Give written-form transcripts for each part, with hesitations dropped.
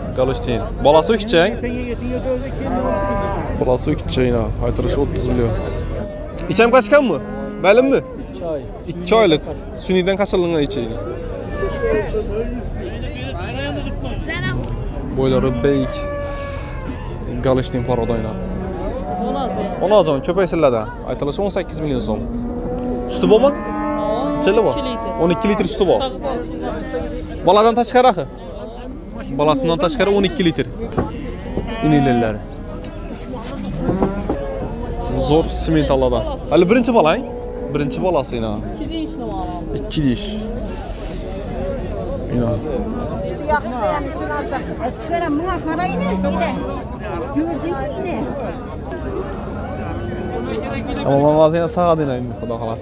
Galıştayın. Balası küçüğün. Balası küçüğün ha. Aytırışı 30 milyon. İçem kaçkan mı? Belin mi? 2 ay. 2 aylık. Süniden kaçırlığına içeyini. Boyları beyik. Galıştayın paradayına. 16 can köpek sillada. Aytırışı 18 milyon son. Sütü bu mu? Çeli bu. 12 litre sütü bu. Baladan taşkar akı. Balasından taşkarı 12 litre. İnilerler. Zor simit aladan. Ali birinci balayın. Birinci balası yine. 2 diş mi var? 2 diş. Yine. Yaxşı dayan üçün alacaq. Tüfərəm, buna para gider. Gördün mü? Ama ben bazen sağa dinleyim. Kuda kalasa.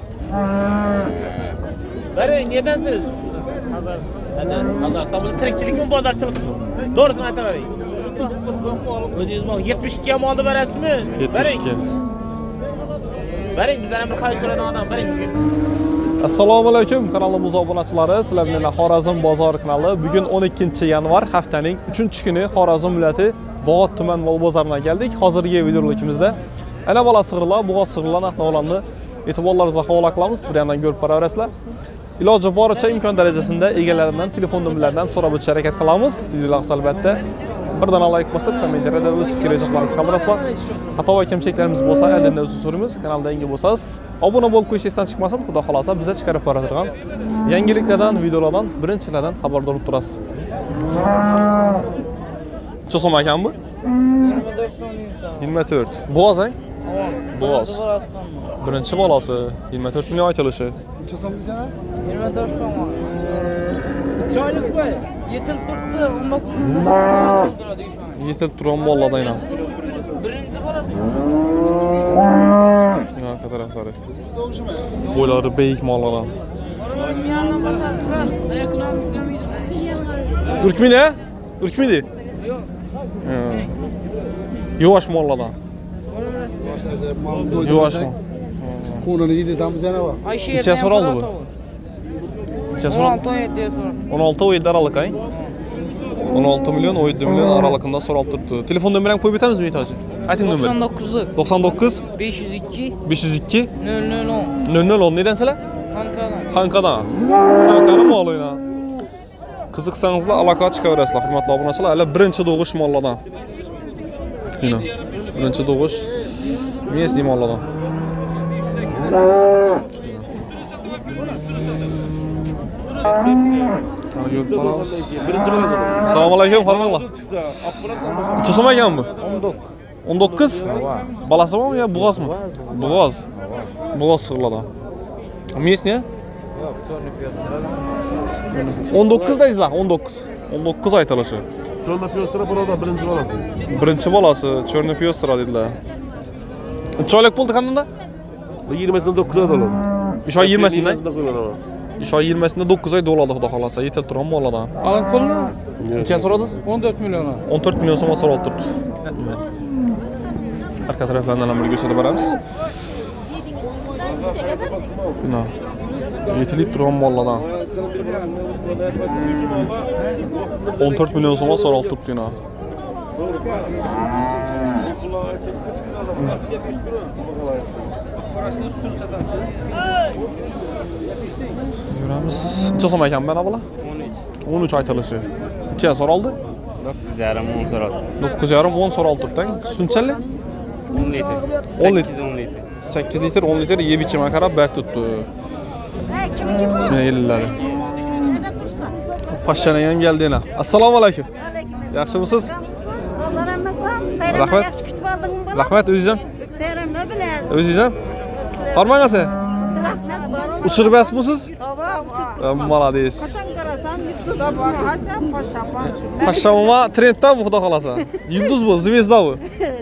Verin, nedensiz? Hazır. İstanbul'da tirikçilik mi, bozarçılık mı? Doğrusunu ayta vereyim. Ödeyiniz mal 72'ye mi aldı veresi mi? 72. Verin, bizden bir kayıt gören adam, verin. Assalomu alaykum kanalimiz obunaçilari. Sizlar bilan Xorazm bozor kanali. Bugun 12 yanvar haftaning 3-kuni Xorazm viloyati Bog'ot tuman mol bozoriga keldik. Hozirgi videorolikimizda ana bola sig'irlar, bo'g'oz sig'irlar narxlarini e'tiborlaringizga havola qilamiz. Bir yandan ko'rib boraverasizlar. Iloji boricha imkon darajasida egalaridan telefon nomerlaridan so'rab o'tishga harakat qilamiz. Videolar albatta birdan like bosib, kommentariyada o'z fikringizni qoldirasizlar. Xato va kamchiliklarimiz bo'lsa, albatta o'z so'raymiz. Kanalda yangi bo'lsangiz, obuna bo'lib qo'yishingizdan chiqmasin. Xudo xolasa bizga chiqarib boradigan yangiliklardan, videolardan birinchilardan xabardor bo'lib turasiz. Cho'som ekanmi? 24. Bo'g'oz, ha? Bo'g'oz. Birinchi bolasi 24 million aytilishi. Çoğum desene? 24 so'm. Choylik qo'y. Yetilib turibdi, 19 Yetilib turgan bolalardan yana. Birinchi bolasi. Arka taraflari. Bo'ylari beyik mollardan. Yana bosar turib, ayaklarni yuklamaydi. Urkmidi, ha? Urkmidi? Yo'q. Yuvash mollardan. Yuvash mol. Konunu yedi tam sene var. Ayşe Necha so'raldi bu? Necha so'raldi? 16 diye so'raldi. 16-17 aralık ay. 16 milyon, 17 milyon aralığında so'ralib turibdi. Telefon nomerini qo'yib o'tamizmi Itoji? Ayting nomer. 99 99 502 502 010 010 neden sizlar? Hankadan. Hankadan. Hankani molina. Qiziqsangizlar aloqa chiqaverasizlar, hurmatli obunachilar. Hali birinchi doğuş mollardan. Yine. Birinchi doğuş mesli mollardan. Assalomu alaykum, hormatlar. Cho'som ekanmi? 19. Balasi bormi yo bo'g'ozmi? Bo'g'oz. Bo'g'oz sig'irlardan. Mes ne? Yo'q, cho'rni piyos. 19 daysizlar, 19. 19 aytilishi. Çoğunda piyoslara burada birinci var. Birinchi bolasi cho'rni piyostra dedilar. Choylik bo'ldi qanday? 20'sinde 9 ay dolar. Ish oy 20'sinde. Ish oy 20'sinde 9 ay doladi xudo xolasa, yetilib turgan mollardan. Alın pulni Necha so'radingiz? 14 milyon. 14 milyon so'm so'ralib turibdi. Arka taraflardan ham ko'rsatib boramiz. Mana yetilib turgan mollardan. 14 milyon so'm so'ralib turibdi yana. Yuramiz. Necha so'm ekan mana bular? 13 aytilishi. Necha so'raldi? 9,5 10 so'raldi. 9,5 10 so'ralib turibdi. Sutunchalik? 10 litr. 10 litr. 10 litr. 8 litr 10 litr yeb ichimga qarab bat tutdi. Mana yillari. Pashshana ham keldi yana. Assalomu alaykum. Yaxshimisiz? Allah rahmesan. Rahmat. Yaxshi kutib oldingmi? Rahmat, o'zingiz ham? Bayramda bilan. O'zingiz ham? Farmangasi. Uchirib yotibsiz? Молодец. Qachon qarasan, YouTube'da bor. Hajam pashapan. Pashshama trendda bu xudo xolasa. Yulduz bu, zvezda bu.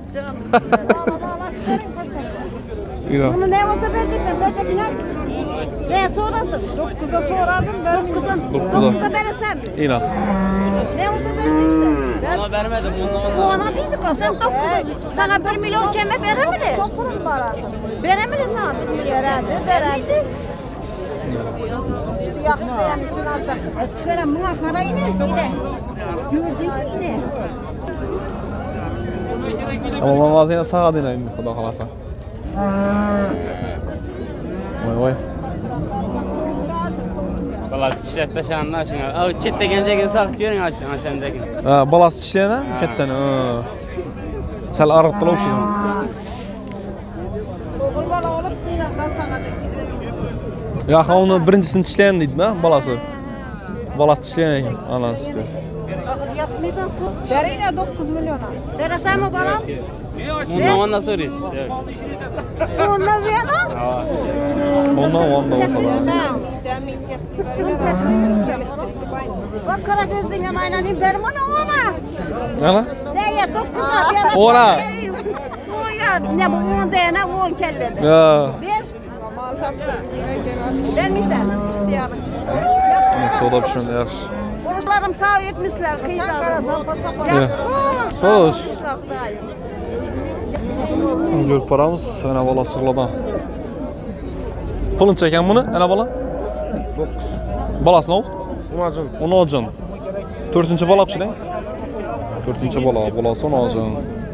Bunu ne olsa vereceksin, vereceksin. Ben soradım. 9'a soradım, ben 9'a verirsem. İnan. Ne olsa vereceksin. Ona vermedim. Bu ona değildi ki, sen 9'a. Sana 1 milyon keme veremedi. Sokurun bana. Veremedi sana. Veremedi. yaxşılayan üçün alacaq. Şöyle buna qarayın, yine. Gördük yine. Ama ben bazen sağa deneyim Xudo xolasa. Voy. Balası tişlet taşanlar şuna. Av chetdagi joyga saqib ko'ring o'shandagi. Ha, balası tishlayana ketdan. Sal ariq qilib o'xshaydi. Oğul bala olup qiynoqdan sağa dek. Ya onu birinchisini tishlayan deydi-mi balası? Balası tishlayan ekan, anasi. Yapmaydan so'q. Berayna 9 milyona. Berasanmi balam? Ondan so'raysiz. Ondan bu yana? Ondan olsa lazım. Bak kara gözünden aylanayım verim ona. Ana? Ne ya 9'a. Ora. O ya ne bu 10 dene 10 kellede. Ya. Ver. Mal sattı. Vermişler. Diyarım. Neyse o da pişmedi yaxşı. Oruçlarım sağ etmişler. Kıyılar. Karasan pasapa. Hoş. Görüp paramız ana bala sırladan. Pulun çeken bunu ana bala? 9. Balası ne oldu? Umacın. 10 alacaksın. 4. bala pişirdin. 4. bala, balası 10 alacaksın.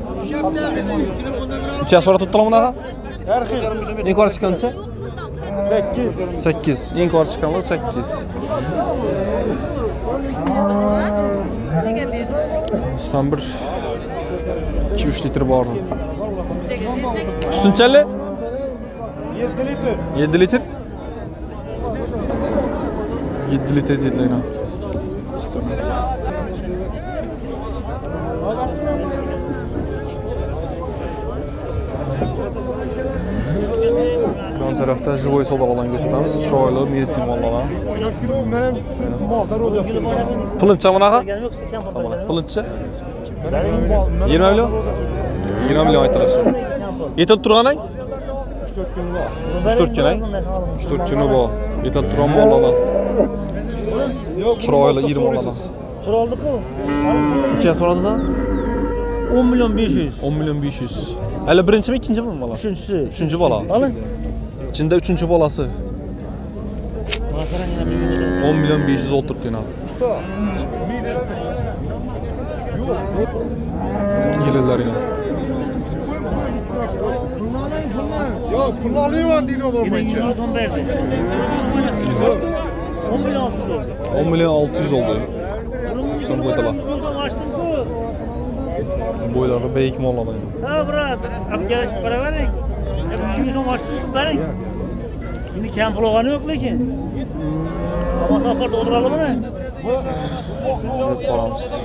İçe sonra tuttular mı nağa? En yukarı çıkan içe? 8. 8. En yukarı çıkan 8. Üstten bir 2-3 litre var. Üstünçeli? 7 litre. 7 litre? 7 litre dediler yine. İstemiyorum. Ön tarafta живой soda olan gösterimiz. Chiroyli mevsim vallahi. Kilo benim şu mallar olacak. Pılınça mı nağa? Pılınça? 20 milyon? 20 milyon aytırışı. Yetilip turgan ay? 3-4 gün ay? 3-4 günü bu. Yetilip turgan mı oğladan? Chiroyli 20 oğladan. Soraldık mı? Neçeye soradın sen? 10 milyon 500. 10 milyon 500. Hele birinci mi ikinci mi balası? Üçüncüsü. Üçüncü bala. Alın. İçinde üçüncü balası. 10 milyon 500 oturttu yine. Usta. 1 lira mı? Yok. Gelirler yine. Yok kullanıyorum dino olmayınca. 110 verdi. 10 milyon 600 oldu. 10 milyon 600 oldu. Üstten koydular. Boyları beyik mi oğladan? Ha bırak. Abgeleş para verin. 210 açtık verin. Şimdi kamp olanı yok lekin. Ama safar dolduralım mı? Paramız.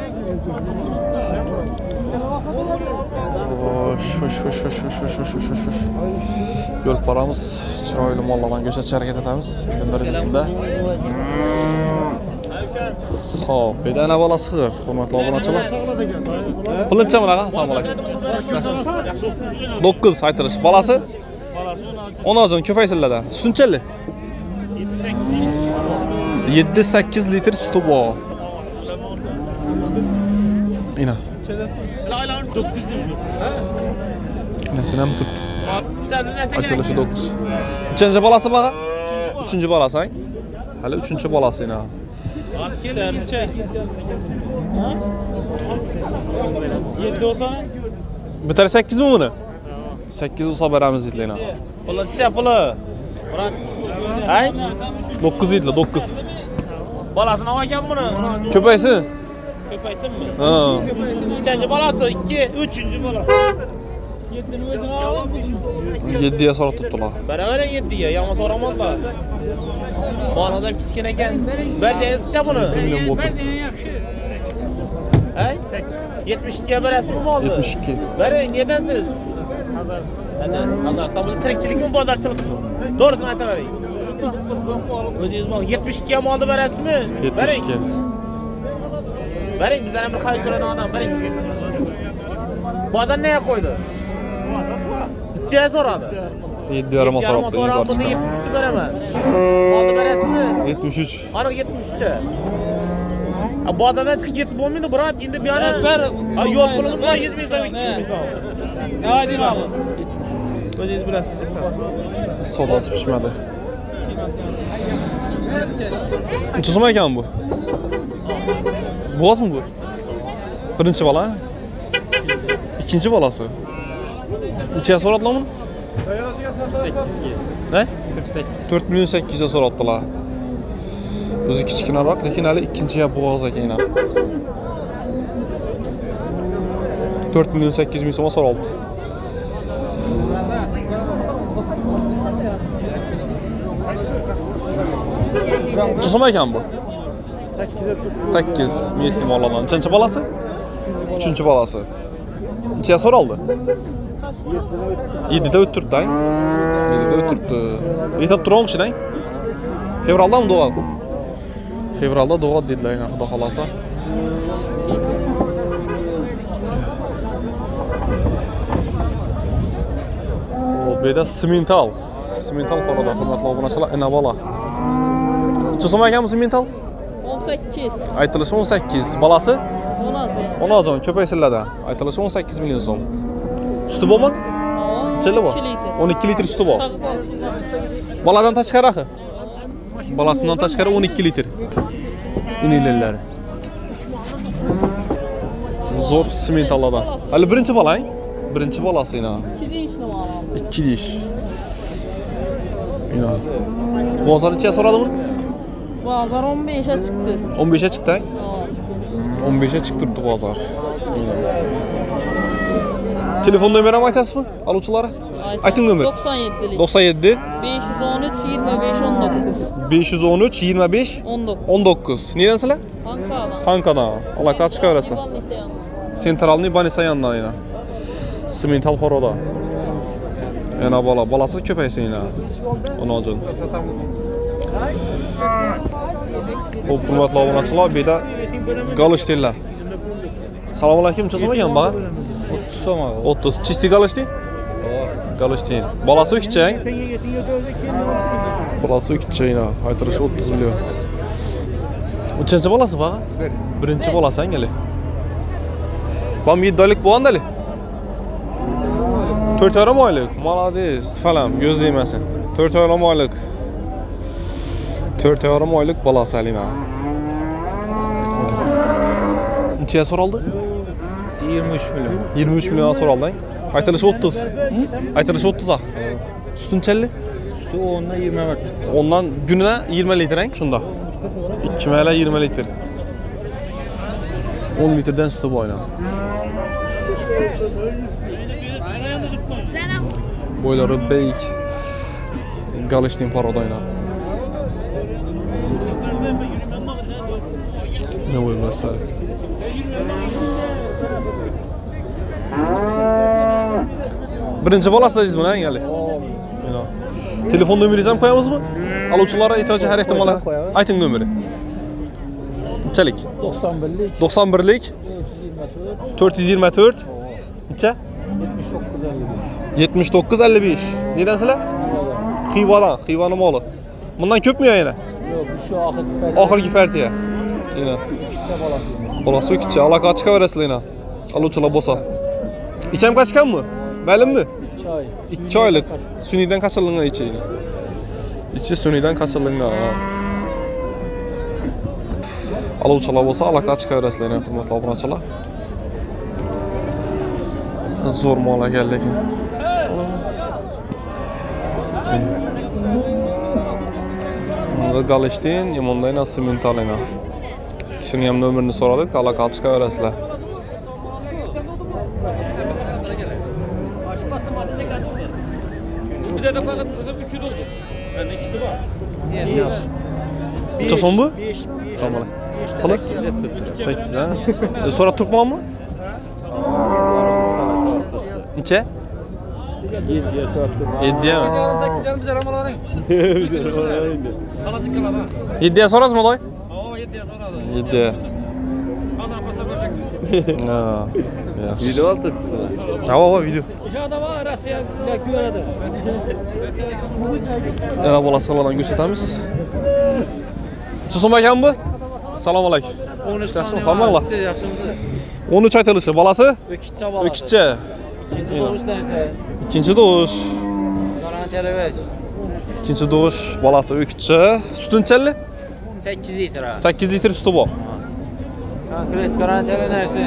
Hoş. Göl paramız. Chiroyli molladan göçetçi hareket etamiz. Gönderilesinde. Hop, bir tane bala sığır. Hurmatli obunachilar. Puluncha mı nağa? Assalomu alaykum. 9 aytirish. Balası? 10 olsun köpaysinlar. Sütünçeli? 7-8 litre sütü bu. Yine. Yine sen hem tut. Açılışı 9. İkinci balası bağa? Üçüncü balası ha? Hala üçüncü balası yine. Ha? 7 olsa ne? Biter 8 mi bunu? 8 olsa beramiz idle yine. Pulu çiçek pulu. Murat. Hay? 9 idle 9. Balasını alacağım bunu. Köpeysin? Köpeysin mi? Ha. Üçüncü balası, 2, üçüncü balası. 7'ye sonra tuttular. Beraber 7 ya, yalnız soramazlar. Bu adam piskin eken. Ben de edeceğim bunu. 1 milyon oturttu. Hay? 72'ye bir resmi mi oldu? 72. Verin, nedensiz? Hazar. Bu trekçilik mi, bozarçılık mı? Doğrusunu aytavereyim. Özünüz bak, 72'ye mi oldu bir resmi? 72. Verin, bizden bir hayır gören adam, verin. Bu adam neye koydu? İkiye soradı. 7 yarıma soraptı. İyi var Bunu çıkan. 73'tü veremez. Oldu bir resmi. 73. Ana 73'e. Bu adamdan çıkıp yetip olmuyordu Murat. Şimdi bir ara yol bulunur mu? 100 bin demek. Ne diyeyim abi? Özünüz biraz. Sodası pişmedi. Necha so'm ekan bu? Bo'zmi bu? Birinchi bola? İkinci balası. Necha so'radilar buni? 8 ga. Ne? 48. 4 milyon 800'e so'rabdilar. O'zi kichkinaroq, lekin hali ikkinchiga bo'g'oz ekan. 4 milyon 800 ming so'm so'rabdi. Necha so'm ekan bu? 8 mesli molladan. Nechanchi balasi? 3-chi balasi. Necha so'raldi? 7'de o'ttirdi. 7'de o'ttirdi. Yetib turgan o'xshaydi. Fevraldami doğal? Fevralda doğal dediler yani xudo xolasa. O beda simental. Simental parada hurmatli obunachilar, ina bola. Necha so'm ekan bu simental? 18. Aytilishi 18. Balasi? 16. 16 ko'paysinlarda. Aytilishi 18 million so'm. Suti bormi? Chili bor. 12 litr suti bor. Baladan tashqari. Balasidan tashqari 12 litr. İnilirler. Zor simentallardan. Hali birinchi bolang? Birinchi bolasi ina. 2 dişli var. 2 dish. Ina. Bozor necha so'radi buni? Bazar 15'e çıktı. 15'e chiqdi. 15'e chiqtirdi bozor. Telefon nomerini aytasizmi aluvchilara? Ayting nomer. 97'lik. 97 513 25 19. 513 25 19. 19. Neredensizlar? Ankara'dan. Xankadan. Allah kaçık öğresler. Sentralni Banisa yanına yine. Simental paroda. Yana bala. Balası köpeysin yine. Onu acın. O hurmatli obunachilar beda galosh deydilar. Assalomu alaykum. Chizim ekan baga? 30 so'm. 30. Chisti galosh dey? Galosh dey. Balasi o'kichang. Balasi o'kichang. Aytirish 30 million. Uchinchi bolasi baga? Birinchi bolasi hangili? Bam 7 oylik bo'lgandali. 4,5 oylik. Молодец. Falan göz değmesin. 4,5 oylik. 4,5 oylik balası Alina. Neçeye soruldu? 23 milyon. 23 milyon soruldu. Aytılışı 30. Aytılışı 30'a. Sütün çelli? Sütü 10'dan 20 var. Ondan gününe 20 litre şunda. 2 mele 20 litre. 10 litreden sütü bu oyna. Boyları beyik. Galıştığın paroda oyna. Ne uyumlasları? Birinci balası da izmin ha geldi. Telefon numarayı mı koyamız mı? Alıcılara ihtiyacı her ihtimala. Aytın numara. Çelik. 91'lik. 91'lik. 424. Neçe? 79.55. Neden sizler? Xivadan. Xivanın oğlu. Bundan köp mü ya yine? Yok şu ahırki. Ahırki partiye. Yine. Balası yok içe. Allah kaçıka veresin yine. Alıcılar bosa. İçem kaçkan mı? Belim mi? 2 aylık. Süniden kaçırlığına içi yine. İçi süniden kaçırlığına. Alıcılar bosa Allah kaçıka veresin yine. Hürmetli obunachilar. Zor mola geldi ki. Bunda Galishtin, yomondayna simentalina. Kişinin hem nömerini soradık, Allah kalçıka veresizler. Bize de fakat kızım 3'ü doldu. Bende ikisi var. Neçe son bu? Tamam. Kalık? 8 ha. Sonra Türkmen mı? Neçe? 7'ye mi? 8 canım bize ramaların. Kalacık kalan ha. 7'ye sorarız mı doy? Oo 7'ye sonra da. 7'ye. Ana pasa verecek. Ha. Yaxshi. Video oltasi. Ha, video. Aşağıda var Rossiya güveradı. Yana bolasalardan gösteramiz. So'm ekan bu? Assalomu alaykum. 13 Yaxshimi? Hammalar. 13 aytilishi. Balasi? Ökitçe balası. Ökitçe. İkinci doğuş neyse. İkinci doğuş. Garantiyeli veç. İkinci doğuş balası ökütçü. Sütünçelli? 8 litr ha. 8 litre sütü bu. Konkret garantiyeli neresi?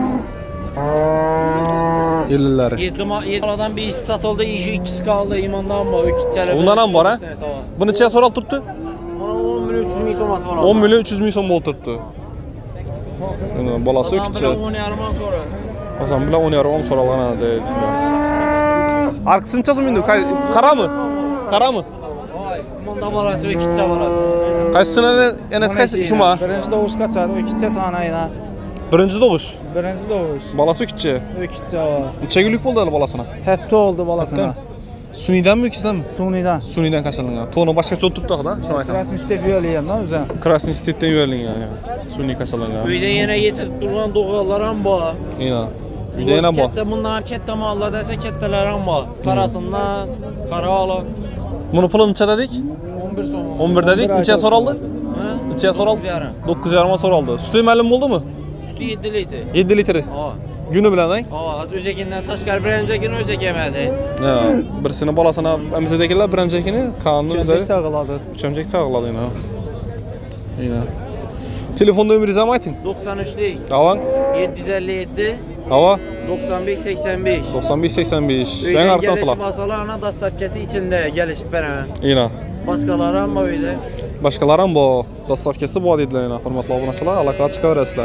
50'ləri. 7 aladan bir iş satıldı, işi ikisi kaldı. İmandan var, ökütçeler. Bundan ham var ha? Bu neçəyə soral tuttu? Bana 10 milyon 300 milyon soması var. 10 milyon 300 milyon bol tuttu. Balası ökütçü. 10 yarımdan sonra. O zaman bile 10 yarım soralana deyildi. Arkasını çazım indi. Kara mı? Kara mı? Vay, bunda balası ökütçe var. Kaçsına enes kaç şuma? Birinci doğuş kaçar, ökütçe tanayına. Birinci doğuş. Birinci doğuş. Balası ökütçü. Ökütçe var. Neçə günlük oldu ali balasına? Hepte oldu balasına. Suniden mi öküzden mi? Suni'den. Suniden kaçalım. Tonu başka çok tuttuk da. Şuna aytam. Krasni seviyorluyum lan özel. Krasni stipten yürüyün ya. Suni kaçalım ya. Köyde yine getirip duran doğallar ham var. İna. Bir de yine bu. Kette bunlar kette mallar dese ketteler ham var. Karasından, kara alın. Bunu pulun neçə dedik? 11 son. 11 dedik. Neçəyə soraldı? Ha? Neçəyə soraldı? 9,5. 9,5'a soraldı. Sütü məlum oldu mu? Sütü 7 litr. 7 litre. Aa. Günü bilen ay. Aa, öcekinden taşkar bir öncekini öcek yemedi. Ya, birisini balasına emzidekiler bir öncekini kanunu üzeri. Kendisi ağladı. Üçemcek sağladı yine. Yine. Telefon numarası mı aytın? 93 değil. Avan. 757 Hava. 91 85. 91-85. Sen arttan sıla. masalı ana da sapkesi içinde gelişip hemen. Yine. Başkaları ama öyle. Başkalarım bu. Dastavkesi bu adediler yine. Hürmetli abunatçılar. Alakalı çıkarırsınlar.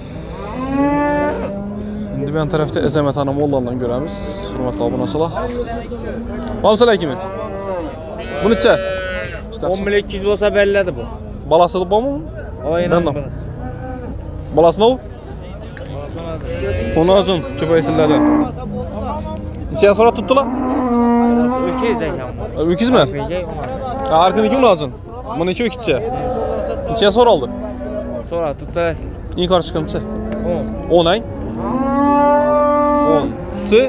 Şimdi ben tarafta Ezemet Hanım oğlandan göremiz. Hürmetli abunatçılar. Mamsala kimi? Bu neçə? 10 milyon 200 olsa belledi bu. Balası bu mu? Aynen. Ben de. Balası ne o? Konazın köpeysillerden. Neçəyə sonra tuttular? Ülke zekan. Öküz mü? Arkın iki unazın. Bunu iki ökütçe. Neçəyə sonra oldu? Sonra tuttu. İyi karşı çıkınca. 10 ay. 10. Üstü?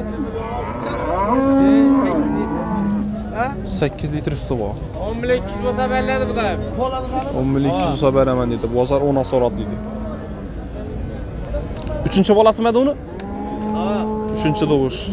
8 litre üstü bu. 10 milyon 200 olsa belledi bu da. 10 milyon 200 olsa veremem dedi. Bozar 10'a sonra dedi. Üçüncü balası mıydı onu? Üçüncü doğuş.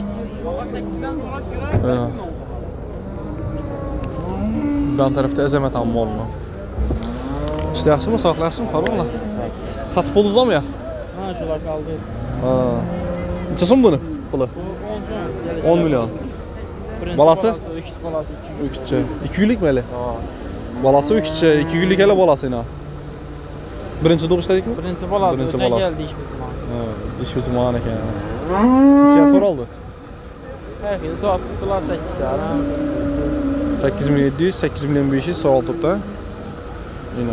Ben tarafta Ezemet Hanım oğluna. İşte yaxşı mı? Sağlıklı yaxşı mı? Pardon. Satıp oluzda mı ya? Ha şular kaldı. Neçə son bunu? Pulu? 10 milyon. Balası? Ökütçe. 2 günlük mü hele? Balası ökütçe. 2 günlük hele balası yine. Birinci doğuş dedik mi? Birinci balası. Birinci Özel balası. geldi iş bizim ha. Diş bizim ağına ekan. Neçəyə sonra oldu? Herkese soğuk tuttular 8 saat. 8 milyon 700, 8 milyon 500 sonra oldu da. Yine.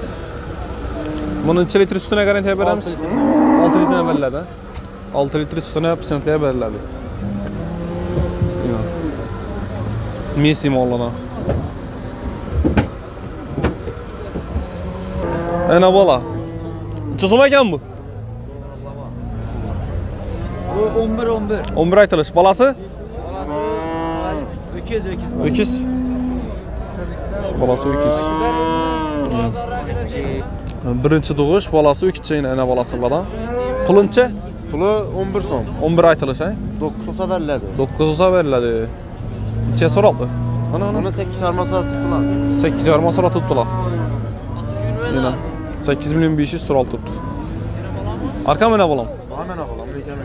Bunun 2 litre sütüne garantiye verir misin? 6 litre verirler de. 6 litre sütüne %% verirler. Yine. Ne isteyeyim oğlana? Ne bala? Çözüm ekan bu? Bu 11. 11 aytılış. Balası? Balası öküz. Öküz. Balası öküz. Birinci doğuş balası öküzçe yine ana balası bala. Pulunça? Pulu 11 son. 11 aytılış ha? 9 olsa verirlerdi. 9 olsa verirlerdi. Neçəyə soraldı? Bunu 8 arma sonra tuttular. 8 yarıma sonra tuttular. Yine. 8 milyon 500 soral tuttu. Arka mı ne balam? Hemen alalım.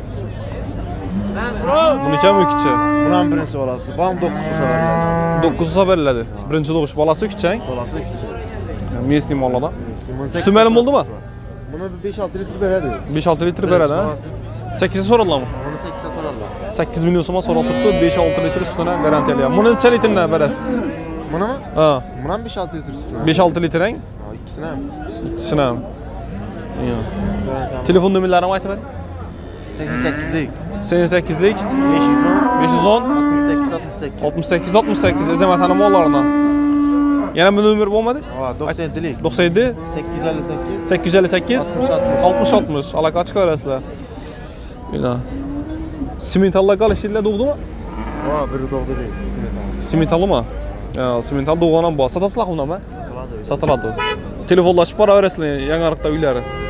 Bunu iki mi öküzçe? Bunun birinci balası. Bam 9 olsa verirlerdi. 9 olsa verirlerdi. Birinci doğuş balası öküzçe. Balası küçük. Ne isteyeyim valla da? Sütü məlim oldu mu? Bunu 5-6 litre veredi. 5-6 litre verir ha? 8'i sorarlar mı? Onu 8'e sorarlar. 8 milyon soma sonra tuttu, 5-6 litre sütüne garantiyeli. Bunun neçə litrine verəs? Bunu mu? Ha, Bunun 5-6 litre sütü. 5-6 litren, İkisine mi? ikisine. İyi. Telefon nömrələrini aytı ver. 88'lik. 88'lik 510. 510 68 68. 68 Ezemet Hanım oğullarına. Yine bir nömrə olmadı? 97'lik. 97 858. 858 60 60. Alaka açıq verəsilər. Yine. Simentallar qalış illə doğdu mu? Biri doğdu değil. Simentallı mı? Ya, simental doğanan bu. Satasılaq bundan mı? Satıladı. Telefonlaşıb para verəsilər yanarıqda öyləri.